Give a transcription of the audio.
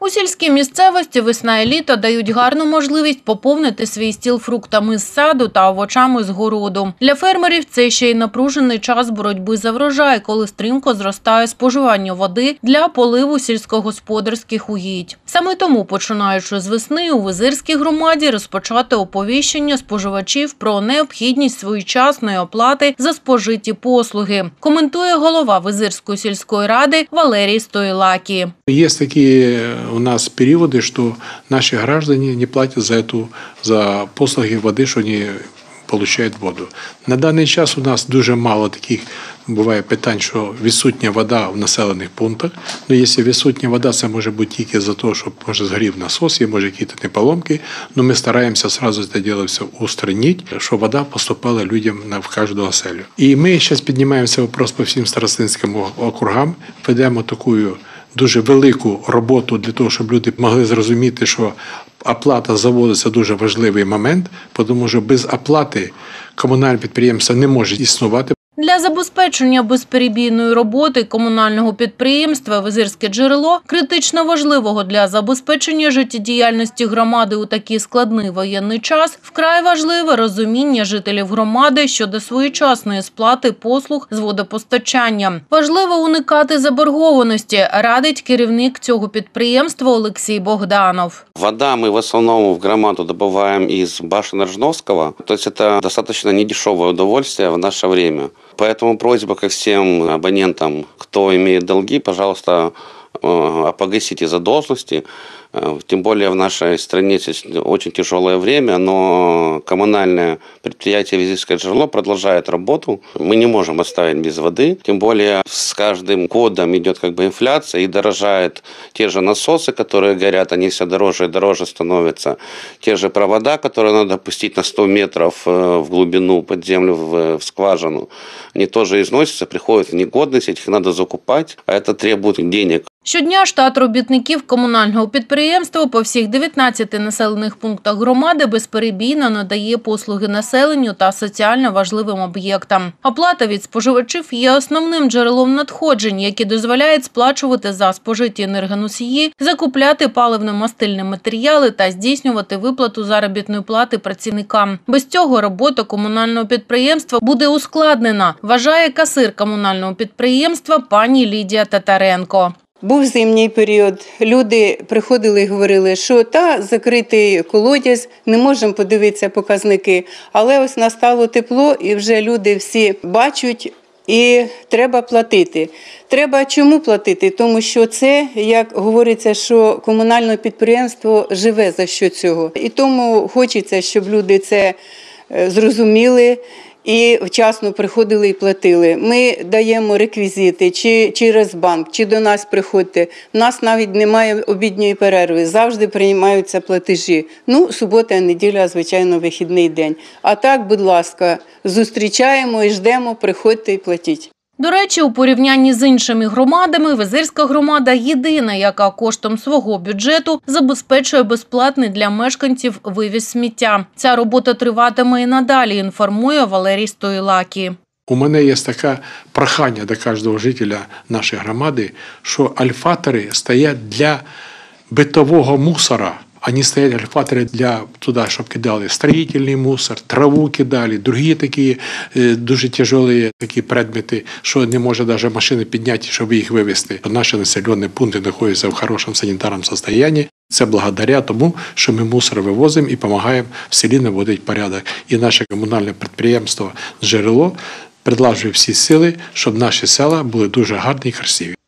У сільській місцевості весна і літо дають гарну можливість поповнити свій стіл фруктами з саду та овочами з городу. Для фермерів це ще й напружений час боротьби за врожай, коли стрімко зростає споживання води для поливу сільськогосподарських угідь. Саме тому, починаючи з весни, у Визирській громаді розпочати оповіщення споживачів про необхідність своєчасної оплати за спожиті послуги, коментує голова Визирської сільської ради Валерій Стойлакі. Є такі у нас периоды, что наши граждане не платят за послуги воды, что они получають воду. На даний час у нас дуже мало таких буває питань, що відсутня вода в населених пунктах. Ну, якщо відсутня вода, це може бути тільки за те, що може згорів насос, є може якісь неполомки. Но ми стараємося одразу це діло все устранити, щоб вода поступала людям в кожну оселю. І ми зараз піднімаємо цей вопрос по всім старостинським округам, ведемо таку дуже велику роботу для того, щоб люди могли зрозуміти, що оплата за воду – це дуже важливий момент, тому що без оплати комунальне підприємство не може існувати. Для забезпечення безперебійної роботи комунального підприємства «Визирське джерело», критично важливого для забезпечення життєдіяльності громади у такий складний воєнний час, вкрай важливе розуміння жителів громади щодо своєчасної сплати послуг з водопостачання. Важливо уникати заборгованості, радить керівник цього підприємства Олексій Богданов. Вода мы в основном в громаду добываем из башен Ржновского, то есть это достаточно недешевое удовольствие в наше время. Поэтому просьба ко всем абонентам, кто имеет долги, пожалуйста, погасите задолженности. Тем более в нашей стране сейчас очень тяжелое время, но коммунальное предприятие «Визирское джерело» продолжает работу. Мы не можем оставить без воды. Тем более с каждым годом идет инфляция и дорожают те же насосы, которые горят, они все дороже и дороже становятся. Те же провода, которые надо пустить на 100 метров в глубину под землю, в скважину, они тоже износятся, приходят в негодность, их надо закупать, а это требует денег. Щодня штат робітників комунального підприємства по всіх 19 населених пунктах громади безперебійно надає послуги населенню та соціально важливим об'єктам. Оплата від споживачів є основним джерелом надходжень, які дозволяють сплачувати за спожиті енергоносії, закупляти паливно-мастильні матеріали та здійснювати виплату заробітної плати працівникам. Без цього робота комунального підприємства буде ускладнена, вважає касир комунального підприємства пані Лідія Татаренко. Був зимній період, люди приходили і говорили, що закритий колодязь, не можемо подивитися показники. Але ось настало тепло і вже люди всі бачать і треба платити. Треба чому платити? Тому що це, як говориться, що комунальне підприємство живе за що цього. І тому хочеться, щоб люди це зрозуміли і вчасно приходили і платили. Ми даємо реквізити, чи через банк, чи до нас приходьте. У нас навіть немає обідньої перерви, завжди приймаються платежі. Субота, неділя, звичайно, вихідний день. А так, будь ласка, зустрічаємо і ждемо, приходьте і платіть. До речі, у порівнянні з іншими громадами, Визирська громада єдина, яка коштом свого бюджету забезпечує безплатний для мешканців вивіз сміття. Ця робота триватиме і надалі, інформує Валерій Стойлакі. У мене є таке прохання до кожного жителя нашої громади, що альфатори стоять для битового мусора. Они стоят альфаторы для туда, чтобы кидали строительный мусор, траву кидали, другие такие дуже тяжелые такі предмети, що не може навіть машини підняти, щоб їх вивезти. Наші населені пункти знаходяться в хорошому санітарному стані. Це благодаря тому, що ми мусор вивозимо і допомагаємо в селі наводити порядок. І наше комунальне підприємство «Джерело» предложує всі сили, щоб наші села були дуже гарні і красиві.